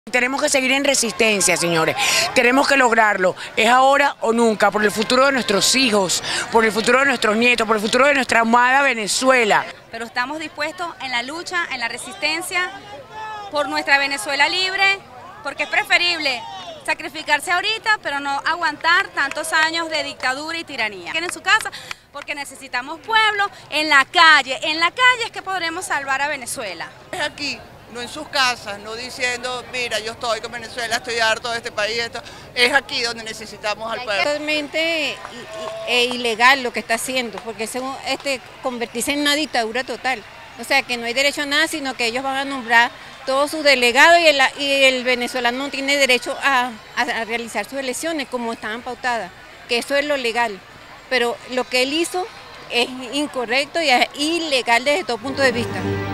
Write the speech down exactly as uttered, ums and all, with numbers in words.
Tenemos que seguir en resistencia, señores. Tenemos que lograrlo. Es ahora o nunca, por el futuro de nuestros hijos, por el futuro de nuestros nietos, por el futuro de nuestra amada Venezuela. Pero estamos dispuestos en la lucha, en la resistencia, por nuestra Venezuela libre, porque es preferible sacrificarse ahorita, pero no aguantar tantos años de dictadura y tiranía. En su casa, porque necesitamos pueblo en la calle. En la calle es que podremos salvar a Venezuela. Es aquí. No en sus casas, no diciendo, mira, yo estoy con Venezuela, estoy harto de este país, esto. Es aquí donde necesitamos al pueblo. Totalmente e ilegal lo que está haciendo, porque es este, convertirse en una dictadura total. O sea, que no hay derecho a nada, sino que ellos van a nombrar todos sus delegados y el, y el venezolano no tiene derecho a, a realizar sus elecciones como estaban pautadas, que eso es lo legal. Pero lo que él hizo es incorrecto y es ilegal desde todo punto de vista.